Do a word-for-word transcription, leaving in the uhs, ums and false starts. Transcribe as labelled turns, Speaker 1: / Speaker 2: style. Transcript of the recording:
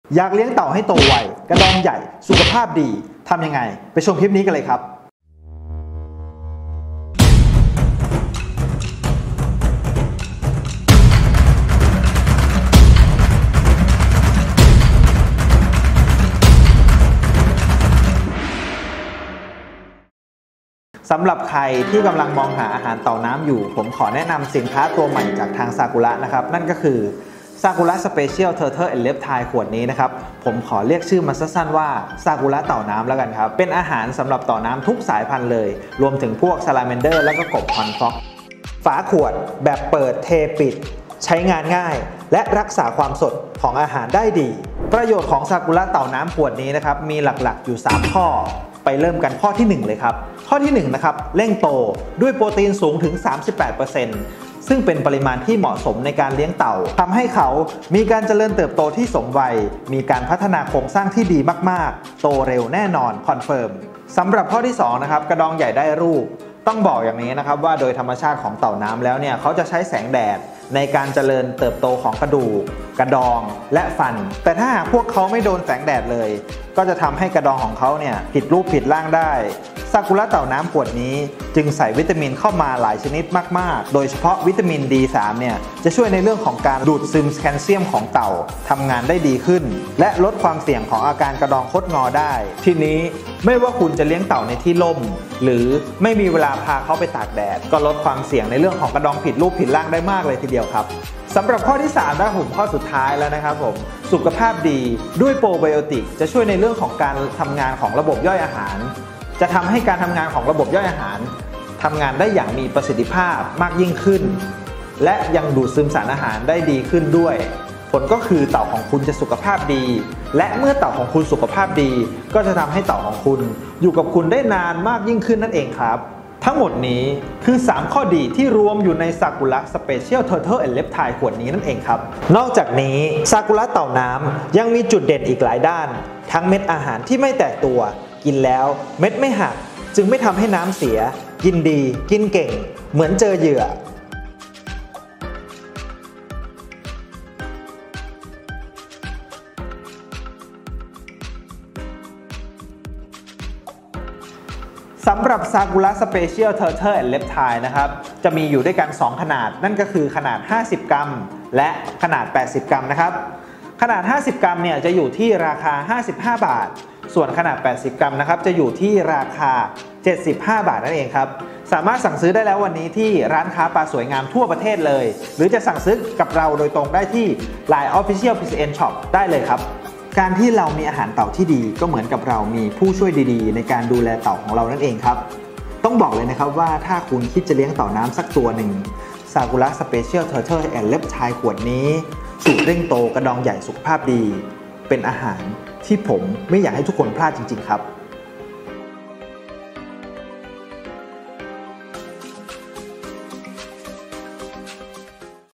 Speaker 1: อยากเลี้ยงเต่าให้โตไวกระดองใหญ่สุขภาพดีทำยังไงไปชมคลิปนี้กันเลยครับสำหรับใครที่กำลังมองหาอาหารเต่าน้ำอยู่ผมขอแนะนำสินค้าตัวใหม่จากทางซากุระนะครับนั่นก็คือซากุระสเปเชียลเทอร์เทอร์แอนด์เลปไทล์ขวดนี้นะครับผมขอเรียกชื่อมันสั้นๆว่าซากุระเต่าน้ำแล้วกันครับเป็นอาหารสำหรับเต่าน้ำทุกสายพันธุ์เลยรวมถึงพวกซาลาแมนเดอร์แล้วก็กบฮอนฟ็อกฝาขวดแบบเปิดเทปิดใช้งานง่ายและรักษาความสดของอาหารได้ดีประโยชน์ของซากุระเต่าน้ำขวดนี้นะครับมีหลักๆอยู่สามข้อไปเริ่มกันข้อที่หนึ่งเลยครับข้อที่หนึ่งนะครับเร่งโตด้วยโปรตีนสูงถึง สามสิบแปดเปอร์เซ็นต์ซึ่งเป็นปริมาณที่เหมาะสมในการเลี้ยงเต่าทำให้เขามีการเจริญเติบโตที่สมวัยมีการพัฒนาโครงสร้างที่ดีมากๆโตเร็วแน่นอนคอนเฟิร์มสำหรับข้อที่สองนะครับกระดองใหญ่ได้รูปต้องบอกอย่างนี้นะครับว่าโดยธรรมชาติของเต่าน้ำแล้วเนี่ยเขาจะใช้แสงแดดในการเจริญเติบโตของกระดูกกระดองและฟันแต่ถ้าหากพวกเขาไม่โดนแสงแดดเลยก็จะทำให้กระดองของเขาเนี่ยผิดรูปผิดร่างได้ซากุระเต่าน้ำขวดนี้จึงใส่วิตามินเข้ามาหลายชนิดมากๆโดยเฉพาะวิตามิน ดี สาม เนี่ยจะช่วยในเรื่องของการดูดซึมแคลเซียมของเต่าทำงานได้ดีขึ้นและลดความเสี่ยงของอาการกระดองคดงอได้ทีนี้ไม่ว่าคุณจะเลี้ยงเต่าในที่ร่มหรือไม่มีเวลาพาเขาไปตากแดดก็ลดความเสี่ยงในเรื่องของกระดองผิดรูปผิดร่างได้มากเลยทีเดียวครับสำหรับข้อที่สามนะผมข้อสุดท้ายแล้วนะครับผมสุขภาพดีด้วยโปรไบโอติกจะช่วยในเรื่องของการทำงานของระบบย่อยอาหารจะทำให้การทำงานของระบบย่อยอาหารทำงานได้อย่างมีประสิทธิภาพมากยิ่งขึ้นและยังดูดซึมสารอาหารได้ดีขึ้นด้วยผลก็คือเต่าของคุณจะสุขภาพดีและเมื่อเต่าของคุณสุขภาพดีก็จะทำให้เต่าของคุณอยู่กับคุณได้นานมากยิ่งขึ้นนั่นเองครับทั้งหมดนี้คือสามข้อดีที่รวมอยู่ในซากุระสเปเชียลเทอร์เทอร์แอนด์เลปไทล์ขวดนี้นั่นเองครับนอกจากนี้ซากุระเต่าน้ำยังมีจุดเด่นอีกหลายด้านทั้งเม็ดอาหารที่ไม่แตกตัวกินแล้วเม็ดไม่หักจึงไม่ทำให้น้ำเสียกินดีกินเก่งเหมือนเจอเหยื่อสำหรับซากุระสเปเชียลเทอร์เทอร์แอนด์เลปไทล์นะครับจะมีอยู่ด้วยกันสองขนาดนั่นก็คือขนาดห้าสิบกรัมและขนาดแปดสิบกรัมนะครับขนาดห้าสิบกรัมเนี่ยจะอยู่ที่ราคาห้าสิบห้าบาทส่วนขนาดแปดสิบกรัมนะครับจะอยู่ที่ราคาเจ็ดสิบห้าบาทนั่นเองครับสามารถสั่งซื้อได้แล้ววันนี้ที่ร้านค้าปลาสวยงามทั่วประเทศเลยหรือจะสั่งซื้อกับเราโดยตรงได้ที่ ไลน์ Official พี ซี เอ็น Shop ได้เลยครับการที่เรามีอาหารเต่าที่ดีก็เหมือนกับเรามีผู้ช่วยดีๆในการดูแลเต่าของเรานั่นเองครับต้องบอกเลยนะครับว่าถ้าคุณคิดจะเลี้ยงเต่าน้ำสักตัวหนึ่งซากุระสเปเชียลเทอร์เทอร์แอนด์เลปไทล์ขวดนี้สูตรเร่งโตกระดองใหญ่สุขภาพดีเป็นอาหารที่ผมไม่อยากให้ทุกคนพลาดจริงๆครับ